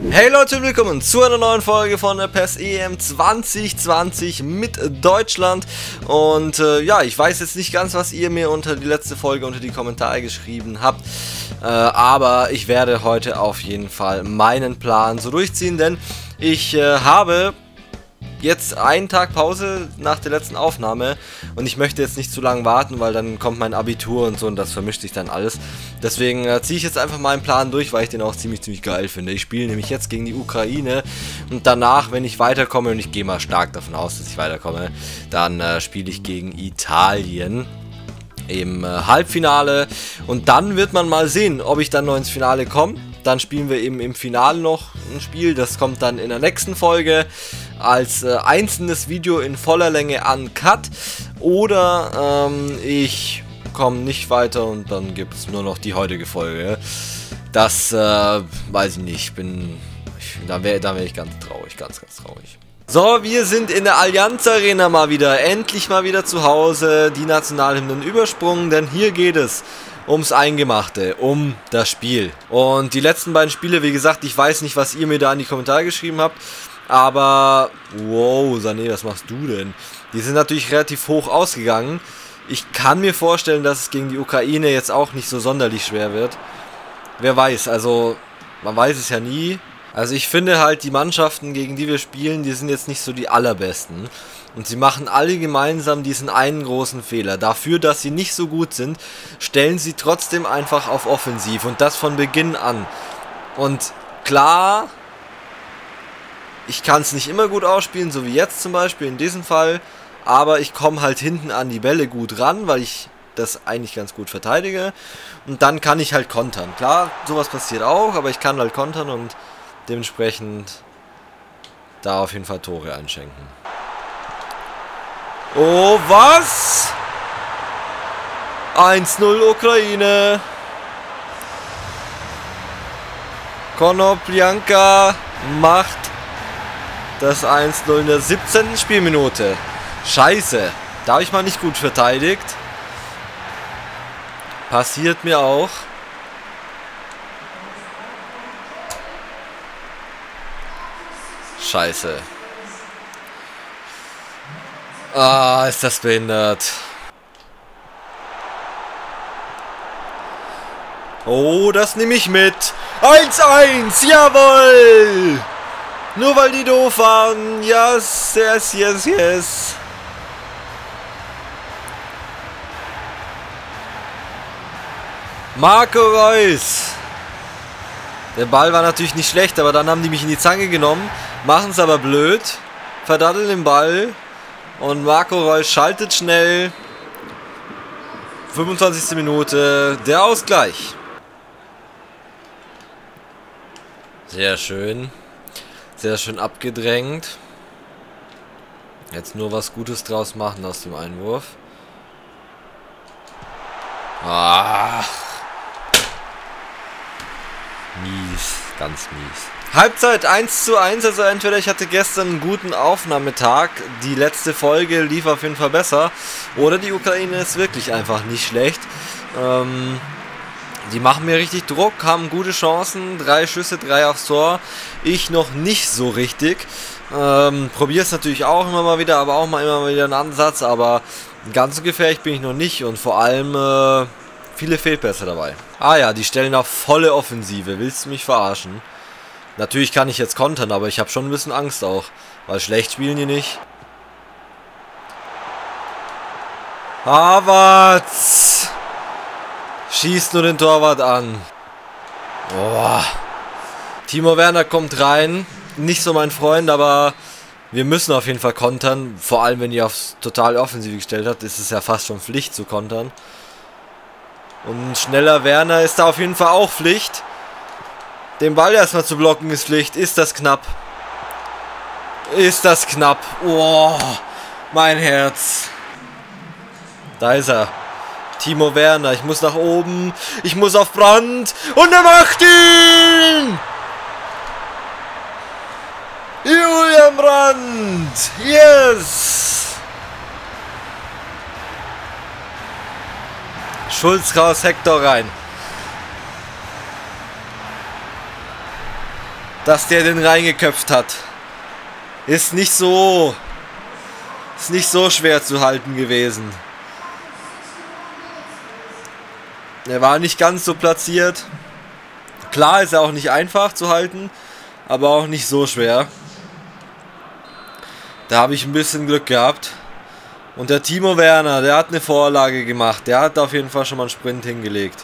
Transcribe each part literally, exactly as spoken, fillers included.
Hey Leute, willkommen zu einer neuen Folge von der PES E M zwanzig zwanzig mit Deutschland. Und äh, ja, ich weiß jetzt nicht ganz, was ihr mir unter die letzte Folge unter die Kommentare geschrieben habt. Äh, aber ich werde heute auf jeden Fall meinen Plan so durchziehen, denn ich äh, habe jetzt einen Tag Pause nach der letzten Aufnahme und ich möchte jetzt nicht zu lange warten, weil dann kommt mein Abitur und so und das vermischt sich dann alles. Deswegen äh, ziehe ich jetzt einfach meinen Plan durch, weil ich den auch ziemlich, ziemlich geil finde. Ich spiele nämlich jetzt gegen die Ukraine und danach, wenn ich weiterkomme, und ich gehe mal stark davon aus, dass ich weiterkomme, dann äh, spiele ich gegen Italien im äh, Halbfinale und dann wird man mal sehen, ob ich dann noch ins Finale komme. Dann spielen wir eben im Finale noch ein Spiel, das kommt dann in der nächsten Folge als äh, einzelnes Video in voller Länge uncut. Oder ähm, ich komme nicht weiter und dann gibt es nur noch die heutige Folge. Das äh, weiß ich nicht, bin, ich, da wäre da wär ich ganz traurig, ganz, ganz traurig. So, wir sind in der Allianz Arena mal wieder, endlich mal wieder zu Hause, die Nationalhymnen übersprungen, denn hier geht es ums Eingemachte, um das Spiel. Und die letzten beiden Spiele, wie gesagt, ich weiß nicht, was ihr mir da in die Kommentare geschrieben habt, aber, wow, Sané, was machst du denn? Die sind natürlich relativ hoch ausgegangen. Ich kann mir vorstellen, dass es gegen die Ukraine jetzt auch nicht so sonderlich schwer wird. Wer weiß, also, man weiß es ja nie. Also ich finde halt, die Mannschaften, gegen die wir spielen, die sind jetzt nicht so die allerbesten. Und sie machen alle gemeinsam diesen einen großen Fehler. Dafür, dass sie nicht so gut sind, stellen sie trotzdem einfach auf Offensiv. Und das von Beginn an. Und klar, ich kann es nicht immer gut ausspielen, so wie jetzt zum Beispiel in diesem Fall. Aber ich komme halt hinten an die Bälle gut ran, weil ich das eigentlich ganz gut verteidige. Und dann kann ich halt kontern. Klar, sowas passiert auch, aber ich kann halt kontern und dementsprechend da auf jeden Fall Tore einschenken. Oh, was? eins null Ukraine. Konoplyanka macht das eins null in der siebzehnten Spielminute. Scheiße. Da habe ich mal nicht gut verteidigt. Passiert mir auch. Scheiße. Ah, ist das behindert. Oh, das nehme ich mit. eins eins, jawohl. Nur weil die doof waren. Yes, yes, yes, yes. Marco Reus. Der Ball war natürlich nicht schlecht, aber dann haben die mich in die Zange genommen. Machen es aber blöd. Verdatteln den Ball. Und Marco Reus schaltet schnell. fünfundzwanzigste Minute. Der Ausgleich. Sehr schön. Sehr schön abgedrängt. Jetzt nur was Gutes draus machen aus dem Einwurf. Ah. Mies. Ganz mies. Halbzeit eins zu eins, also entweder ich hatte gestern einen guten Aufnahmetag, die letzte Folge lief auf jeden Fall besser, oder die Ukraine ist wirklich einfach nicht schlecht. Ähm, die machen mir richtig Druck, haben gute Chancen, drei Schüsse, drei aufs Tor, ich noch nicht so richtig. Ähm, probiere es natürlich auch immer mal wieder, aber auch mal immer mal wieder einen Ansatz, aber ganz so gefährlich bin ich noch nicht und vor allem äh, viele Fehlpässe dabei. Ah ja, die stellen auf volle Offensive, willst du mich verarschen? Natürlich kann ich jetzt kontern, aber ich habe schon ein bisschen Angst auch, weil schlecht spielen die nicht. Havertz schießt nur den Torwart an. Boah. Timo Werner kommt rein, nicht so mein Freund, aber wir müssen auf jeden Fall kontern. Vor allem, wenn ihr aufs total Offensive gestellt habt, ist es ja fast schon Pflicht zu kontern. Und schneller Werner ist da auf jeden Fall auch Pflicht. Den Ball erstmal zu blocken ist Pflicht. Ist das knapp? Ist das knapp? Oh, mein Herz. Da ist er. Timo Werner. Ich muss nach oben. Ich muss auf Brandt. Und er macht ihn! Julian Brandt. Yes! Schulz raus, Hector rein. dass der den reingeköpft hat. Ist nicht so... Ist nicht so schwer zu halten gewesen. Er war nicht ganz so platziert. Klar ist er auch nicht einfach zu halten, aber auch nicht so schwer. Da habe ich ein bisschen Glück gehabt. Und der Timo Werner, der hat eine Vorlage gemacht. Der hat auf jeden Fall schon mal einen Sprint hingelegt.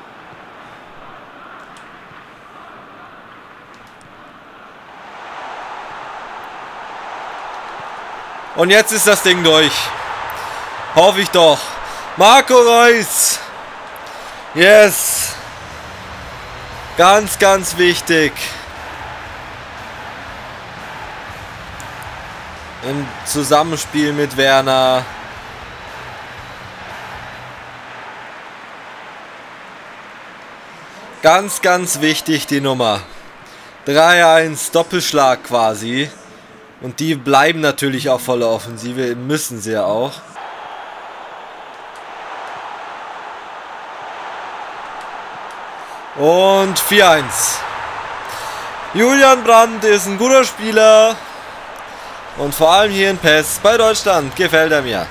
Und jetzt ist das Ding durch. Hoffe ich doch. Marco Reus. Yes. Ganz, ganz wichtig. Im Zusammenspiel mit Werner. Ganz, ganz wichtig die Nummer. drei eins, Doppelschlag quasi. Und die bleiben natürlich auch voller Offensive, müssen sie ja auch. Und vier eins. Julian Brandt ist ein guter Spieler. Und vor allem hier in P E S bei Deutschland gefällt er mir.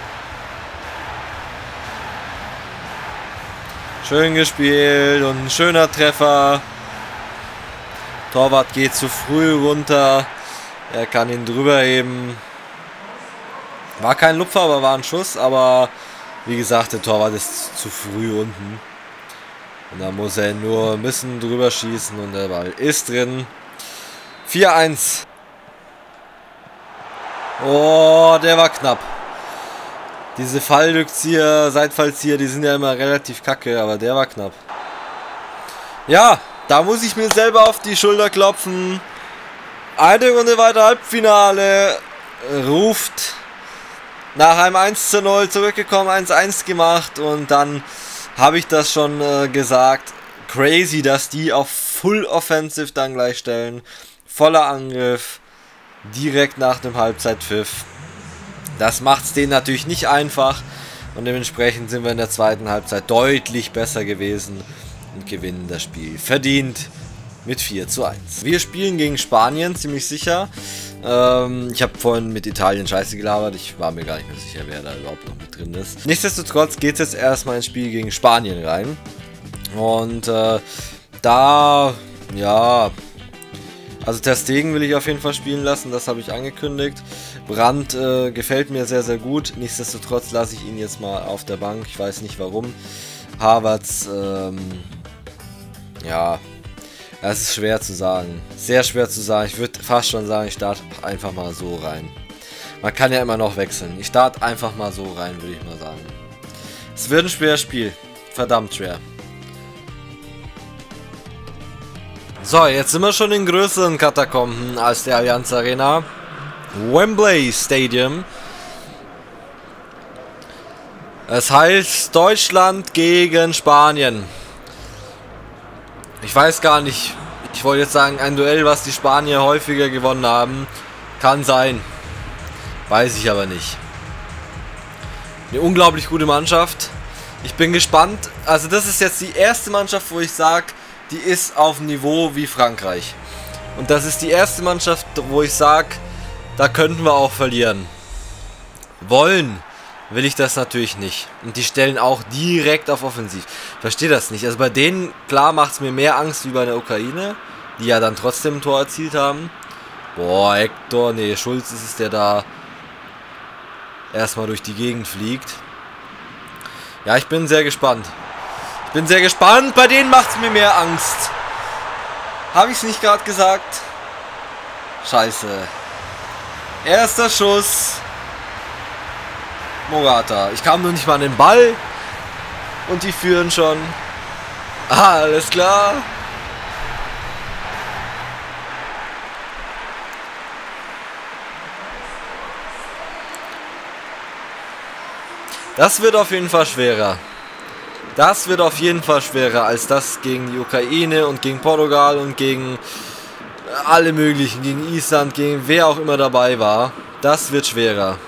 Schön gespielt und ein schöner Treffer. Torwart geht zu früh runter. Er kann ihn drüber heben. War kein Lupfer, aber war ein Schuss. Aber wie gesagt, der Torwart ist zu früh unten. Und da muss er nur ein bisschen drüber schießen und der Ball ist drin. vier eins. Oh, der war knapp. Diese Fallrückzieher, Seitfallzieher, die sind ja immer relativ kacke, aber der war knapp. Ja, da muss ich mir selber auf die Schulter klopfen. Eine Runde weiter Halbfinale. Ruft nach einem eins zu null zurückgekommen, eins eins gemacht und dann habe ich das schon äh, gesagt. Crazy, dass die auf Full Offensive dann gleich stellen. Voller Angriff. Direkt nach dem Halbzeitpfiff. Das macht es denen natürlich nicht einfach. Und dementsprechend sind wir in der zweiten Halbzeit deutlich besser gewesen. Und gewinnen das Spiel verdient mit vier zu eins. Wir spielen gegen Spanien, ziemlich sicher. Ähm, ich habe vorhin mit Italien scheiße gelabert. Ich war mir gar nicht mehr sicher, wer da überhaupt noch mit drin ist. Nichtsdestotrotz geht es jetzt erstmal ins Spiel gegen Spanien rein. Und äh, da, ja... Also Ter Stegen will ich auf jeden Fall spielen lassen, das habe ich angekündigt. Brandt äh, gefällt mir sehr, sehr gut. Nichtsdestotrotz lasse ich ihn jetzt mal auf der Bank. Ich weiß nicht warum. Havertz, ähm, ja, das ist schwer zu sagen. Sehr schwer zu sagen. Ich würde fast schon sagen, ich starte einfach mal so rein. Man kann ja immer noch wechseln. Ich starte einfach mal so rein, würde ich mal sagen. Es wird ein schweres Spiel. Verdammt schwer. So, jetzt sind wir schon in größeren Katakomben als der Allianz Arena. Wembley Stadium. Es heißt Deutschland gegen Spanien. Ich weiß gar nicht. Ich wollte jetzt sagen, ein Duell, was die Spanier häufiger gewonnen haben. Kann sein. Weiß ich aber nicht. Eine unglaublich gute Mannschaft. Ich bin gespannt. Also das ist jetzt die erste Mannschaft, wo ich sage, die ist auf dem Niveau wie Frankreich. Und das ist die erste Mannschaft, wo ich sage, da könnten wir auch verlieren. Wollen will ich das natürlich nicht. Und die stellen auch direkt auf Offensiv. Ich verstehe das nicht. Also bei denen, klar, macht es mir mehr Angst wie bei der Ukraine, die ja dann trotzdem ein Tor erzielt haben. Boah, Hector, nee, Schulz ist es, der da erstmal durch die Gegend fliegt. Ja, ich bin sehr gespannt. Ich bin sehr gespannt. Bei denen macht es mir mehr Angst. Habe ich es nicht gerade gesagt? Scheiße. Erster Schuss. Morata. Ich kam nur nicht mal an den Ball. Und die führen schon. Ah, alles klar. Das wird auf jeden Fall schwerer. Das wird auf jeden Fall schwerer als das gegen die Ukraine und gegen Portugal und gegen alle möglichen, gegen Island, gegen wer auch immer dabei war. Das wird schwerer.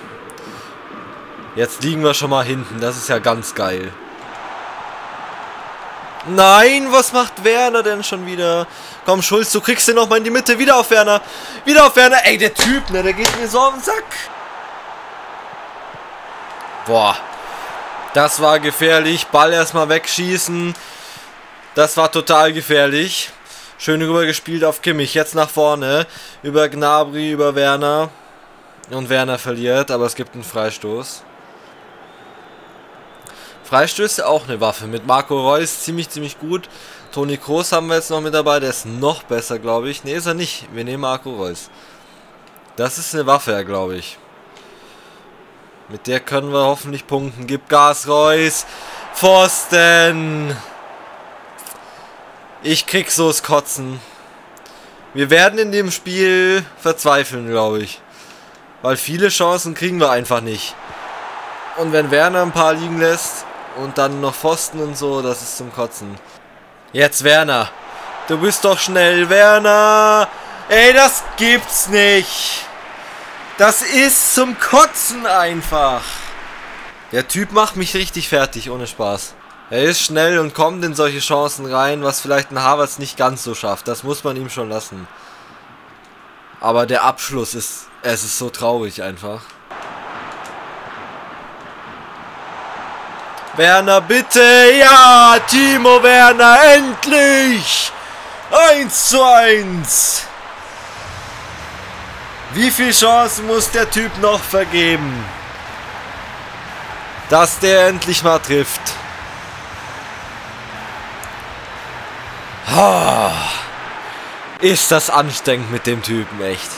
Jetzt liegen wir schon mal hinten, das ist ja ganz geil. Nein, was macht Werner denn schon wieder? Komm, Schulz, du kriegst den noch mal in die Mitte. Wieder auf Werner. Wieder auf Werner. Ey, der Typ, ne, der geht mir so auf den Sack. Boah. Das war gefährlich. Ball erstmal wegschießen. Das war total gefährlich. Schön rüber gespielt auf Kimmich. Jetzt nach vorne. Über Gnabry, über Werner. Und Werner verliert, aber es gibt einen Freistoß. Freistöße auch eine Waffe. Mit Marco Reus ziemlich, ziemlich gut. Toni Kroos haben wir jetzt noch mit dabei. Der ist noch besser, glaube ich. Ne, ist er nicht. Wir nehmen Marco Reus. Das ist eine Waffe, glaube ich. Mit der können wir hoffentlich punkten. Gib Gas, Reus. Pfosten. Ich krieg so's Kotzen. Wir werden in dem Spiel verzweifeln, glaube ich. Weil viele Chancen kriegen wir einfach nicht. Und wenn Werner ein paar liegen lässt und dann noch Pfosten und so, das ist zum Kotzen. Jetzt Werner. Du bist doch schnell, Werner. Ey, das gibt's nicht. Das ist zum Kotzen einfach. Der Typ macht mich richtig fertig, ohne Spaß. Er ist schnell und kommt in solche Chancen rein, was vielleicht ein Havertz nicht ganz so schafft. Das muss man ihm schon lassen. Aber der Abschluss ist, es ist so traurig einfach. Werner, bitte! Ja! Timo Werner, endlich! eins zu eins! Wie viele Chancen muss der Typ noch vergeben? Dass der endlich mal trifft. Oh, ist das anstrengend mit dem Typen, echt.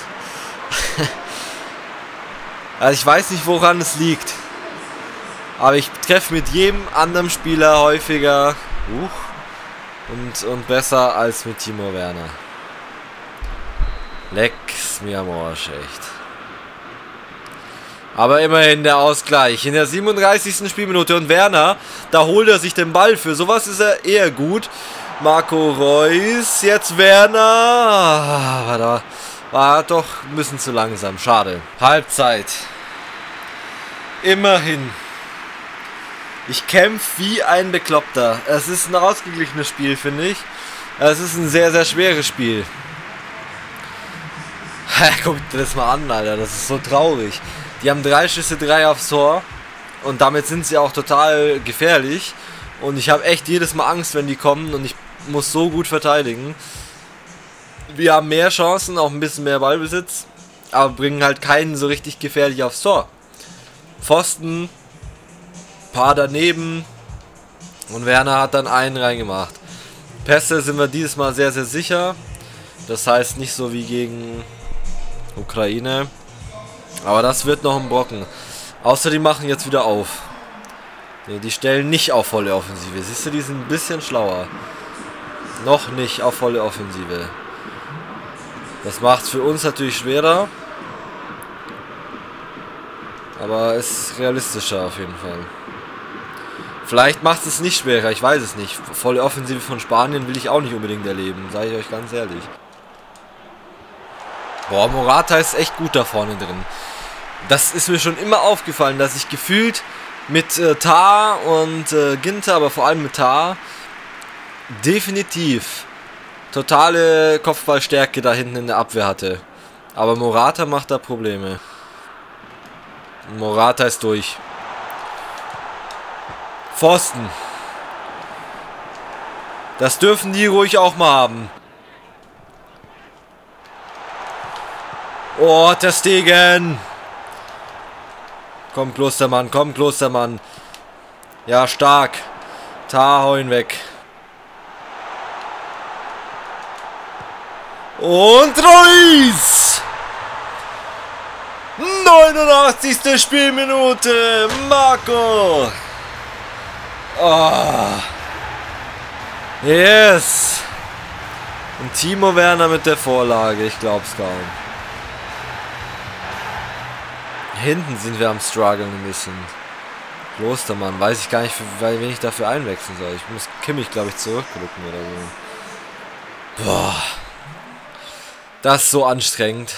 Also ich weiß nicht, woran es liegt. Aber ich treffe mit jedem anderen Spieler häufiger uh, und, und besser als mit Timo Werner. Lex mir am Arsch, echt. Aber immerhin der Ausgleich. In der siebenunddreißigsten Spielminute. Und Werner, da holt er sich den Ball für. Sowas ist er eher gut. Marco Reus, jetzt Werner. War da war doch ein bisschen zu langsam. Schade. Halbzeit. Immerhin. Ich kämpfe wie ein Bekloppter. Es ist ein ausgeglichenes Spiel, finde ich. Es ist ein sehr, sehr schweres Spiel. Guck dir das mal an, Alter. Das ist so traurig. Die haben drei Schüsse, drei aufs Tor. Und damit sind sie auch total gefährlich. Und ich habe echt jedes Mal Angst, wenn die kommen. Und ich muss so gut verteidigen. Wir haben mehr Chancen, auch ein bisschen mehr Ballbesitz. Aber bringen halt keinen so richtig gefährlich aufs Tor. Pfosten. Paar daneben. Und Werner hat dann einen reingemacht. Pässe sind wir dieses Mal sehr, sehr sicher. Das heißt nicht so wie gegen Ukraine. Aber das wird noch ein Brocken. Außer die machen jetzt wieder auf. Die stellen nicht auf volle Offensive. Siehst du, die sind ein bisschen schlauer. Noch nicht auf volle Offensive. Das macht es für uns natürlich schwerer. Aber ist realistischer auf jeden Fall. Vielleicht macht es nicht schwerer, ich weiß es nicht. Volle Offensive von Spanien will ich auch nicht unbedingt erleben, sage ich euch ganz ehrlich. Boah, Morata ist echt gut da vorne drin. Das ist mir schon immer aufgefallen, dass ich gefühlt mit äh, Tah und äh, Ginter, aber vor allem mit Tah, definitiv totale Kopfballstärke da hinten in der Abwehr hatte. Aber Morata macht da Probleme. Morata ist durch. Pfosten. Das dürfen die ruhig auch mal haben. Oh, Ter Stegen. Komm, Klostermann, komm, Klostermann. Ja, stark. Tah, hau ihn weg. Und Reus! neunundachtzigste Spielminute. Marco. Oh. Yes. Und Timo Werner mit der Vorlage. Ich glaub's kaum. Hinten sind wir am struggeln ein bisschen. Klostermann. Weiß ich gar nicht, weil wen ich dafür einwechseln soll. Ich muss Kimmich, glaube ich, zurückrücken oder so. Boah. Das ist so anstrengend.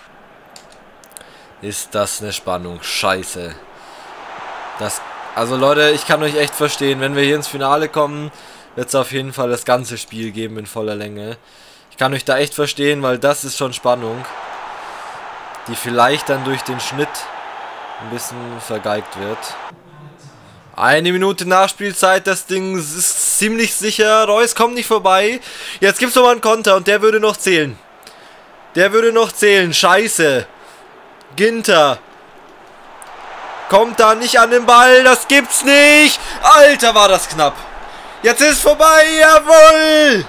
Ist das eine Spannung. Scheiße. Das... Also Leute, ich kann euch echt verstehen, wenn wir hier ins Finale kommen, wird es auf jeden Fall das ganze Spiel geben in voller Länge. Ich kann euch da echt verstehen, weil das ist schon Spannung, die vielleicht dann durch den Schnitt ein bisschen vergeigt wird. Eine Minute Nachspielzeit, das Ding ist ziemlich sicher. Reus kommt nicht vorbei. Jetzt gibt es nochmal einen Konter und der würde noch zählen. Der würde noch zählen. Scheiße. Ginter. Kommt da nicht an den Ball. Das gibt's nicht. Alter, war das knapp. Jetzt ist vorbei. Jawohl.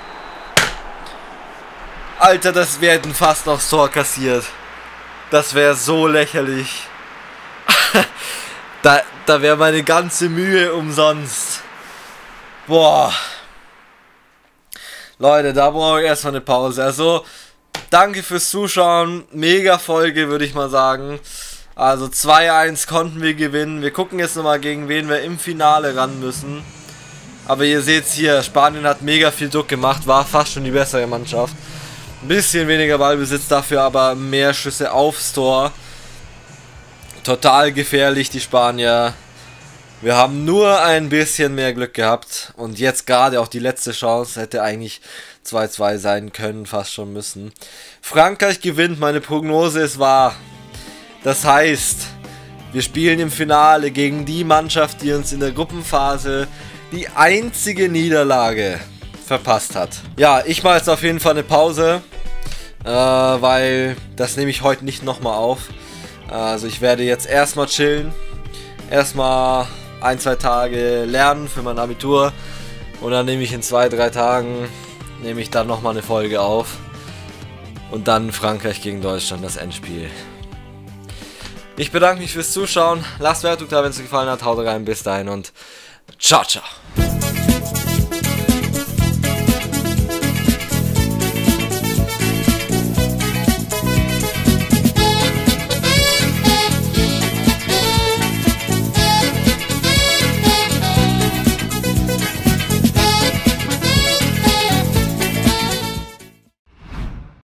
Alter, das wäre fast noch Tor kassiert. Das wäre so lächerlich. da da wäre meine ganze Mühe umsonst. Boah. Leute, da brauche ich erstmal eine Pause. Also, danke fürs Zuschauen. Mega Folge, würde ich mal sagen. Also zwei eins konnten wir gewinnen. Wir gucken jetzt nochmal, gegen wen wir im Finale ran müssen. Aber ihr seht es hier, Spanien hat mega viel Druck gemacht, war fast schon die bessere Mannschaft. Ein bisschen weniger Ballbesitz, dafür aber mehr Schüsse aufs Tor. Total gefährlich, die Spanier. Wir haben nur ein bisschen mehr Glück gehabt. Und jetzt gerade auch die letzte Chance hätte eigentlich zwei zwei sein können, fast schon müssen. Frankreich gewinnt, meine Prognose ist wahr. Das heißt, wir spielen im Finale gegen die Mannschaft, die uns in der Gruppenphase die einzige Niederlage verpasst hat. Ja, ich mache jetzt auf jeden Fall eine Pause, äh, weil das nehme ich heute nicht nochmal auf. Also ich werde jetzt erstmal chillen, erstmal ein, zwei Tage lernen für mein Abitur und dann nehme ich in zwei, drei Tagen, nehme ich dann nochmal eine Folge auf und dann Frankreich gegen Deutschland, das Endspiel. Ich bedanke mich fürs Zuschauen, lasst Wertung da, wenn es euch gefallen hat, haut rein, bis dahin und ciao, ciao.